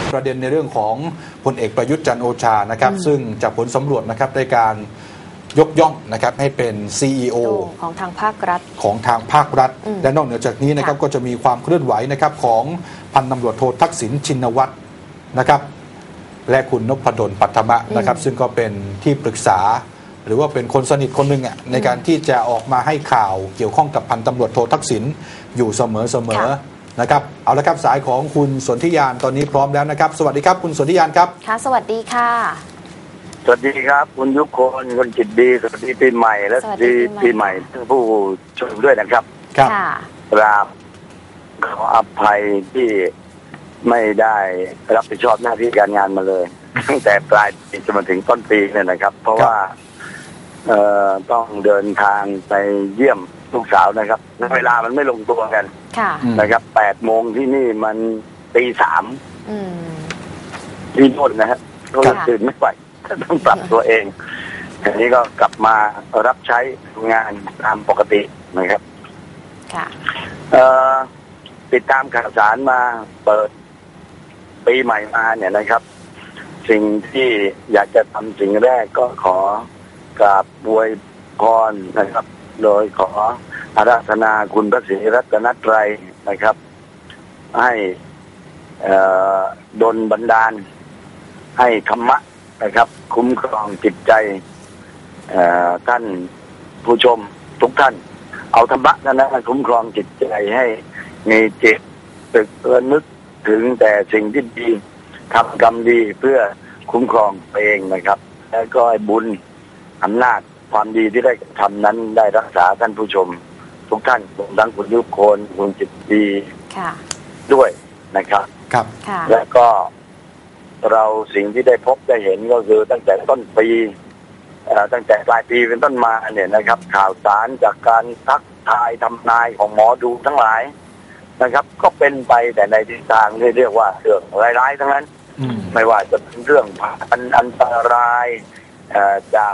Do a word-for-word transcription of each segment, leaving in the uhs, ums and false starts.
ประเด็นในเรื่องของพลเอกประยุทธ์จันทร์โอชานะครับซึ่งจากผลสำรวจนะครับในการยกย่องนะครับให้เป็น ซี อี โอของทางภาครัฐของทางภาครัฐและนอกเหนือจากนี้นะครับก็จะมีความเคลื่อนไหวนะครับของพันตำรวจโททักษิณชินวัตรนะครับและคุณนพดลปัทมะนะครับซึ่งก็เป็นที่ปรึกษาหรือว่าเป็นคนสนิทคนหนึ่งอ่ะในการที่จะออกมาให้ข่าวเกี่ยวข้องกับพันตำรวจโททักษิณอยู่เสมอเสมอนะครับเอาละครับสายของคุณสนธิยานตอนนี้พร้อมแล้วนะครับสวัสดีครับคุณสนธิยานครับค่ะสวัสดีค่ะสวัสดีครับคุณยุคนคุณจิตดีสวัสดีปีใหม่และสวัสดีปีใหม่ทั้งผู้ชมด้วยนะครับครับกราบขออภัยที่ไม่ได้รับผิดชอบหน้าที่การงานมาเลยตั้งแต่ปลายปีจนมาถึงต้นปีเนี่ยนะครับเพราะว่าเอ่อต้องเดินทางไปเยี่ยมลูกสาวนะครับเวลามันไม่ลงตัวกันนะครับแปดโมงที่นี่มันตีสามที่โน่นนะฮะก็ตื่นไม่ไหวต้องปรับตัวเองทีนี้ก็กลับมารับใช้งานตามปกตินะครับค่ะติดตามข่าวสารมาเปิดปีใหม่มาเนี่ยนะครับสิ่งที่อยากจะทำสิ่งแรกก็ขอกราบอวยพรนะครับโดยขออาราธนาคุณพระศรีรัตนตรัยนะครับให้ดลบันดาลให้ธรรมะนะครับคุ้มครองจิตใจท่านผู้ชมทุกท่านเอาธรรมะนั้นนะคุ้มครองจิตใจให้มีจิตตึกเอื้อนึกถึงแต่สิ่งที่ดีทำกรรมดีเพื่อคุ้มครองเองนะครับแล้วก็ให้บุญอำนาจความดีที่ได้ทำนั้นได้รักษาท่านผู้ชมทุกท่านรวมทั้งคุณยุคนคุณจิตดีด้วยนะครับครับและก็เราสิ่งที่ได้พบได้เห็นก็คือตั้งแต่ต้นปีตั้งแต่ปลายปีเป็นต้นมาเนี่ยนะครับข่าวสารจากการทักทายทำนายของหมอดูทั้งหลายนะครับก็เป็นไปแต่ในทิศทางที่เรียกว่าเรื่องร้ายๆทั้งนั้นไม่ว่าจะเป็นเรื่องอันอันตรายจาก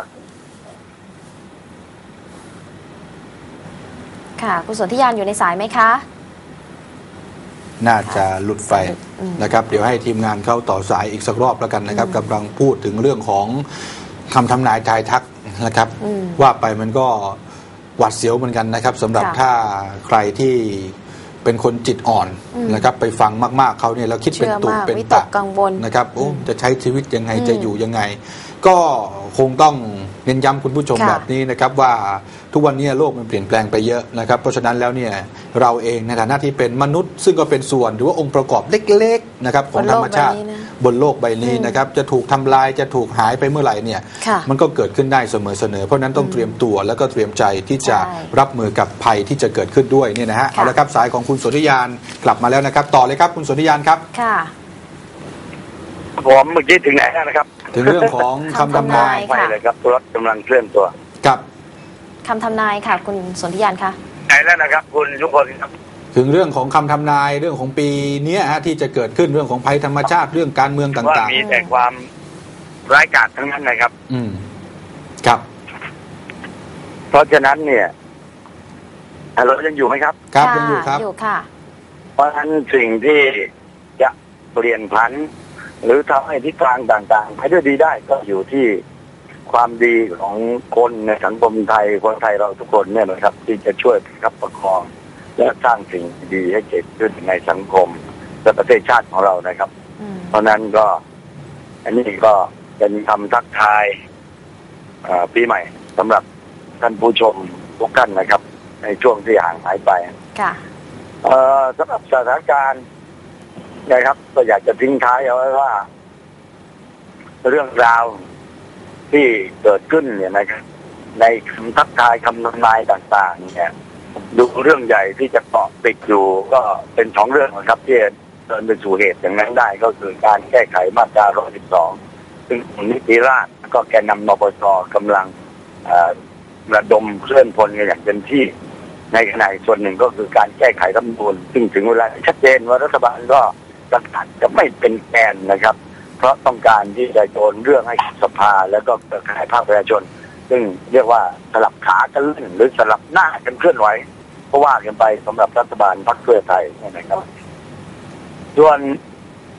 ค่ะคุณสนธิยานอยู่ในสายไหมคะน่าจะหลุดไฟนะครับเดี๋ยวให้ทีมงานเข้าต่อสายอีกสักรอบแล้วกันนะครับกำลังพูดถึงเรื่องของคำทำนายทายทักนะครับว่าไปมันก็หวาดเสียวเหมือนกันนะครับสำหรับถ้าใครที่เป็นคนจิตอ่อนนะครับไปฟังมากๆเขาเนี่ยแล้วคิดเป็นตุเป็นตะนะครับโอ้จะใช้ชีวิตยังไงจะอยู่ยังไงก็คงต้องเน้นย้ำคุณผู้ชมแบบนี้นะครับว่าทุกวันนี้โลกมันเปลี่ยนแปลงไปเยอะนะครับเพราะฉะนั้นแล้วเนี่ยเราเองในฐานะที่เป็นมนุษย์ซึ่งก็เป็นส่วนหรือว่าองค์ประกอบเล็กๆนะครับของธรรมชาติบนโลกใบนี้นะครับจะถูกทำลายจะถูกหายไปเมื่อไหร่เนี่ยมันก็เกิดขึ้นได้เสมอเสนอเพราะนั้นต้องเตรียมตัวแล้วก็เตรียมใจที่จะรับมือกับภัยที่จะเกิดขึ้นด้วยเนี่ยนะฮะเอาละครับสายของคุณสนธิยานกลับมาแล้วนะครับต่อเลยครับคุณสนธิยานครับค่ะผมเมื่อกี้ถึงไหนนะครับถึงเรื่องของคำทำนายไปเลยครับรถกำลังเคลื่อนตัวกับคำทำนายค่ะคุณสนธิยานคะไหนแล้วนะครับคุณทุกคนครับถึงเรื่องของคำทำนายเรื่องของปีนี้ฮะที่จะเกิดขึ้นเรื่องของภัยธรรมชาติเรื่องการเมืองต่างๆว่ามีแต่ความร้ายกาจทั้งนั้นนะครับอืมครับเพราะฉะนั้นเนี่ยเรายังอยู่ไหมครับครับยังอยู่ครับอยู่ค่ะเพราะฉะนั้นสิ่งที่จะเปลี่ยนผันหรือทำให้ทิศทางต่างๆไปด้วยดีได้ก็อยู่ที่ความดีของคนในสังคมไทยคนไทยเราทุกคนเนี่ยนะครับที่จะช่วยประคับประคองและสร้างสิ่งดีให้เกิดขึ้นในสังคมและประเทศชาติของเรานะครับเพราะนั้นก็อันนี้ก็เป็นคำทักทายปีใหม่สำหรับท่านผู้ชมทุกท่านนะครับในช่วงที่ห่างหายไปค่ะสำหรับสถานการณ์นะครับก็อยากจะทิ้งท้ายเอาไว้ว่าเรื่องราวที่เกิดขึ้นเนี่ยนะครับในคำทักทายคำทำนายต่างๆเนี่ยดูเรื่องใหญ่ที่จะเกาะติดอยู่ก็เป็นสองเรื่องนะครับที่เดินไปสู่เหตุอย่างนั้นได้ก็คือการแก้ไขมาตราหนึ่งร้อยสิบสองซึ่งนิติราษฎร์ก็แกนนำนปช.กำลังระดมเคลื่อนพลกันอย่างเต็มที่ในขณะส่วนหนึ่งก็คือการแก้ไขรัฐธรรมนูญซึ่งถึงเวลาชัดเจนว่ารัฐบาลก็ประกาศจะไม่เป็นแกนนะครับเพราะต้องการที่จะโยนเรื่องให้สภาแล้วก็เครือข่ายภาคประชาชนซึ่งเรียกว่าสลับขากันเล่นหรือสลับหน้ากันเคลื่อนไหวเพราะว่ากันไปสำหรับรัฐบาลพรรคเพื่อไทยนะครับส่วน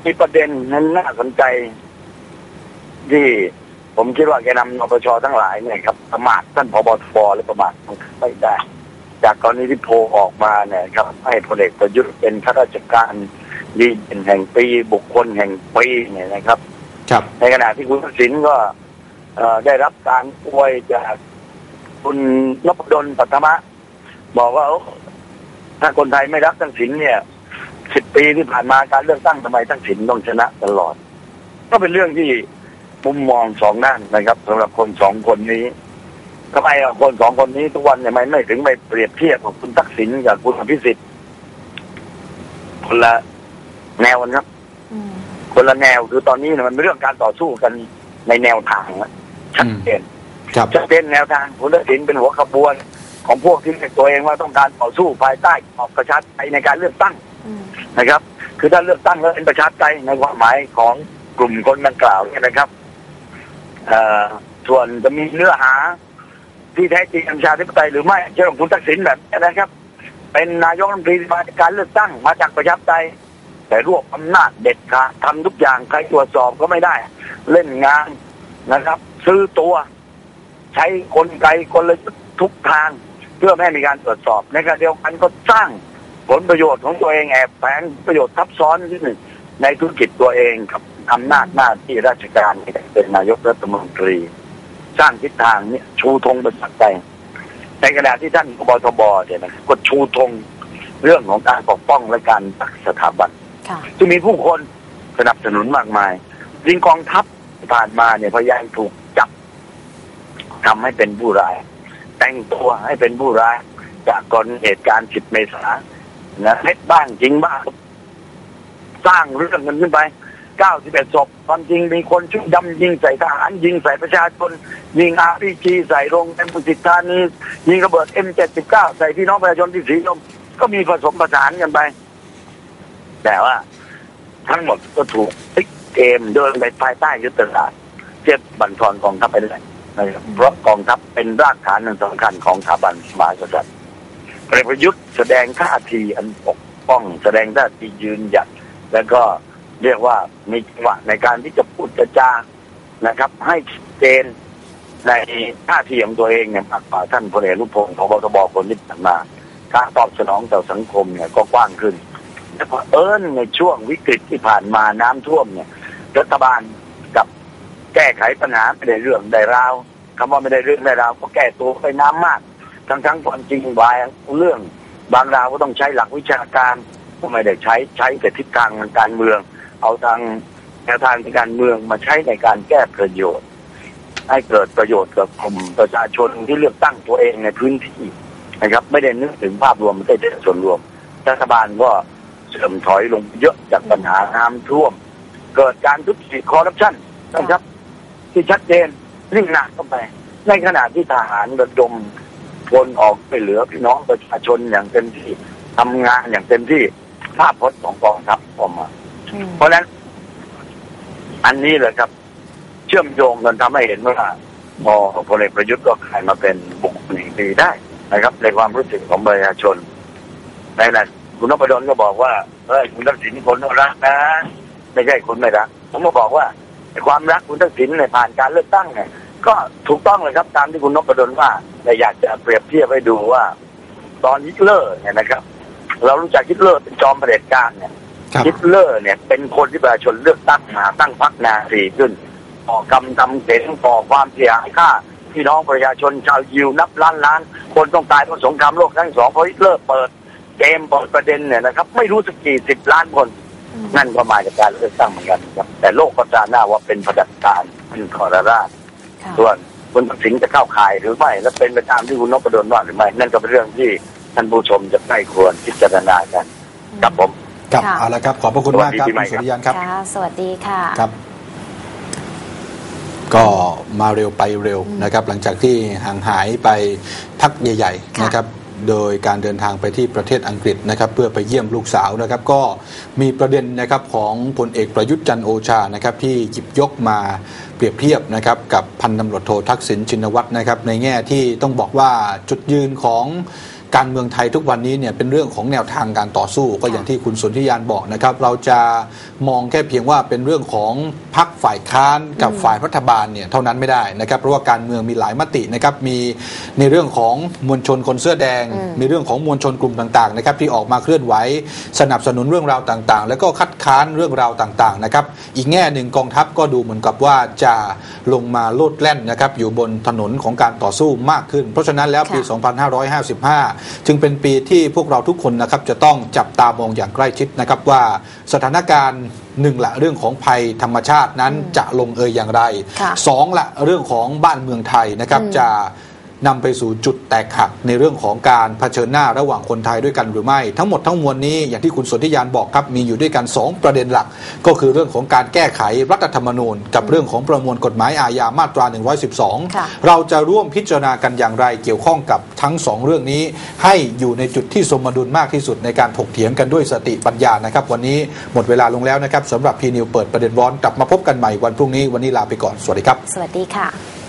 มีประเด็นนั้นน่าสนใจที่ผมคิดว่าแกนำนปชทั้งหลายเนี่ยครับประมาทท่านผบ.ทบ.และประมาทไม่ได้ จากกรณีที่โพลออกมาเนี่ยครับให้พลเอกประยุทธ์เป็นข้าราชการดีเด่นแห่งปีบุคคลแห่งปีเนี่ยนะครับครับในขณะที่คุณทักษิณก็ได้รับการอวยจากคุณนพดลปัทมะบอกว่าถ้าคนไทยไม่รักทักษิณเนี่ยสิบปีที่ผ่านมาการเลือกตั้งทำไมทักษิณต้องชนะตลอดก็เป็นเรื่องที่มุมมองสองด้านนะครับสำหรับคนสองคนนี้ทำไมคนสองคนนี้ทุกวันเนี่ยไม่ไม่ถึงไปเปรียบเทียบกับคุณทักษิณกับคุณอภิสิทธิ์คนละแนวครับคนละแนวคือตอนนี้เนี่ยมันเป็นเรื่องการต่อสู้กันในแนวทางชัดเจนชัดเจนแนวทางคุณทักษิณเป็นหัวขบวนของพวกที่เรียกตัวเองว่าต้องการต่อสู้ภายใต้กรอบประชาธิปไตยในการเลือกตั้งนะครับคือถ้าเลือกตั้งแล้วเป็นประชาธิปไตยในความหมายของกลุ่มคนดังกล่าวเนี่ยนะครับส่วนจะมีเนื้อหาที่แท้จริงประชาธิปไตยหรือไม่เช่นคุณทักษิณแบบนี้นะครับเป็นนายกรัฐมนตรีมาจากการเลือกตั้งมาจากประชาธิปไตยแต่รวบอำนาจเด็ดขาดทำทุกอย่างใครตรวจสอบก็ไม่ได้เล่นงานนะครับซื้อตัวใช้กลไกกลยุทธ์ทุกทางเพื่อไม่ให้มีการตรวจสอบในขณะเดียวกันก็สร้างผลประโยชน์ของตัวเองแอบแฝงประโยชน์ทับซ้อนที่หนึ่งในธุรกิจตัวเองกับอำนาจหน้าที่ราชการเป็นนายกรัฐมนตรีสร้างทิศทางนี้ชูธงเป็นปัจจัยในขณะที่ท่านผบ.ทบ.เนี่ยนะก็ชูธงเรื่องของการปกป้องและการรักสถาบันจะมีผู้คนสนับสนุนมากมายยิงกองทัพผ่านมาเนี่ยพยายามถูกจับทำให้เป็นผู้ร้ายแต่งตัวให้เป็นผู้ร้ายจากกรณีเหตุการณ์สิบเมษายนนะเล็ดบ้างจริงบ้างสร้างเรื่องกันขึ้นไปเก้าสิบเอ็ดศพความจริงมีคนชุดดำยิงใส่ทหารยิงใส่ประชาชนยิง อาร์ พี จี ใส่โรงแรมดุสิตธานียิงระเบิด เอ็ม เจ็ดสิบเก้า ใส่พี่น้องประชาชนที่สีลมก็มีผสมผสานกันไปแต่ว่าทั้งหมดก็ถูกพลิกเกมเดินไปภายใต้ยุทธศาสตร์เจ็บบั่นทอนกองทัพไปเลยนะครับเพราะกองทัพเป็นรากฐานสำคัญของสถาบันมหากษัตริย์พลเอกประยุทธ์แสดงท่าทีอันปกป้องแสดงท่าทียืนหยัดแล้วก็เรียกว่ามีจังหวะในการที่จะพูดจานะครับให้เจนในท่าทีของตัวเองเนี่ยมากกว่าท่านพลเอกอนุพงศ์ผบ.ทบ.คนที่ผ่านมาการตอบสนองต่อสังคมเนี่ยก็กว้างขึ้นและพอเอิญในช่วงวิกฤตที่ผ่านมาน้ำท่วมเนี่ยรัฐบาลกับแก้ไขปัญหาไม่ได้เรื่องได้ราวคำว่าไม่ได้เรื่องได้ราวก็แก้ตัวไปน้ำมากทั้งทั้งความจริงบางเรื่องบางราวก็ต้องใช้หลักวิชาการก็ไม่ได้ใช้ใช้แต่ทิศทางทางการเมืองเอาทางแนวทางทางการเมืองมาใช้ในการแก้ประโยชน์ให้เกิดประโยชน์กับกลุ่มประชาชนที่เลือกตั้งตัวเองในพื้นที่นะครับไม่ได้นึกถึงภาพรวมไม่ได้ถึงส่วนรวมรัฐบาลก็เสื่อมถอยลงเยอะจากปัญหาน้ำท่วมเกิดการทุจริตคอร์รัปชันนะครับที่ชัดเจนยิ่งหนักเข้าไปในขณะที่ทหารระดมพลออกไปเหลือพี่น้องประชาชนอย่างเต็มที่ทำงานอย่างเต็มที่ภาพพจน์ของกองทัพออกมาเพราะฉะนั้นอันนี้เลยครับเชื่อมโยงกันทำให้เห็นว่าพอพลเอกประยุทธ์ก็กลายมาเป็นบุคคลแห่งปีได้นะครับในความรู้สึกของประชาชนในนั้นคุณนพดลก็บอกว่าเฮ้ยคุณทักษิณคนรักนะไม่ใช่คนไม่รักผมก็บอกว่าความรักคุณทักษิณในผ่านการเลือกตั้งเนี่ยก็ถูกต้องเลยครับตามที่คุณนพดลว่าแต่อยากจะเปรียบเทียบให้ดูว่าตอนฮิตเลอร์เนี่ยนะครับเรารู้จักฮิตเลอร์เป็นจอมเผด็จการเนี่ยฮิตเลอร์เนี่ยเป็นคนที่ประชาชนเลือกตั้งมาตั้งพรรคนาซีขึ้นก่อกรรมทำเสนก่อความเสียหายฆ่าพี่น้องประชาชนชาวยิวนับล้านล้านคนต้องตายเพราะสงครามโลกครั้งสองเพราะฮิตเลอร์เปิดเกมเปิดประเด็นเนี่ยนะครับไม่รู้สักกี่สิบล้านคนนั่นก็มาจากการเลือกตั้งเหมือนกันครับแต่โลกก็จะหน้าว่าเป็นเผด็จการเป็นทรราชส่วนคุณทักษิณจะเข้าข่ายหรือไม่และเป็นไปตามที่คุณนพดลว่าหรือไม่นั่นก็เป็นเรื่องที่ท่านผู้ชมจะใกล้ควรพิจารณากันครับผมครับเอาละครับขอบพระคุณมากครับคุณสุริยันครับสวัสดีค่ะครับก็มาเร็วไปเร็วนะครับหลังจากที่ห่างหายไปพักใหญ่ๆนะครับโดยการเดินทางไปที่ประเทศอังกฤษนะครับเพื่อไปเยี่ยมลูกสาวนะครับก็มีประเด็นนะครับของพลเอกประยุทธ์จันทร์โอชานะครับที่หยิบยกมาเปรียบเทียบนะครับกับพันตำรวจโททักษิณชินวัตรนะครับในแง่ที่ต้องบอกว่าจุดยืนของการเมืองไทยทุกวันนี้เนี่ยเป็นเรื่องของแนวทางการต่อสู้ก็อย่างที่คุณสนธิยานบอกนะครับเราจะมองแค่เพียงว่าเป็นเรื่องของพรรคฝ่ายค้านกับฝ่ายรัฐบาลเนี่ยเท่านั้นไม่ได้นะครับเพราะว่าการเมืองมีหลายมตินะครับมีในเรื่องของมวลชนคนเสื้อแดงมีเรื่องของมวลชนกลุ่มต่างๆนะครับที่ออกมาเคลื่อนไหวสนับสนุนเรื่องราวต่างๆแล้วก็คัดค้านเรื่องราวต่างๆนะครับอีกแง่หนึ่งกองทัพก็ดูเหมือนกับว่าจะลงมาโลดแล่นนะครับอยู่บนถนนของการต่อสู้มากขึ้นเพราะฉะนั้นแล้วปี สองพันห้าร้อยห้าสิบห้า จึงเป็นปีที่พวกเราทุกคนนะครับจะต้องจับตามองอย่างใกล้ชิดนะครับว่าสถานการณ์หนึ่งละเรื่องของภัยธรรมชาตินั้นจะลงเอยอย่างไรสองละเรื่องของบ้านเมืองไทยนะครับจะนำไปสู่จุดแตกหักในเรื่องของการเผชิญหน้าระหว่างคนไทยด้วยกันหรือไม่ทั้งหมดทั้งมวลนี้อย่างที่คุณสนธิยานบอกครับมีอยู่ด้วยกันสองประเด็นหลักก็คือเรื่องของการแก้ไขรัฐธรรมนูญกับเรื่องของประมวลกฎหมายอาญามาตราหนึ่งร้อยสิบสองเราจะร่วมพิจารณากันอย่างไรเกี่ยวข้องกับทั้งสองเรื่องนี้ให้อยู่ในจุดที่สมดุลมากที่สุดในการถกเถียงกันด้วยสติปัญญานะครับวันนี้หมดเวลาลงแล้วนะครับสำหรับพีนิวเปิดประเด็นร้อนกลับมาพบกันใหม่วันพรุ่งนี้วันนี้ลาไปก่อนสวัสดีครับสวัสดีค่ะ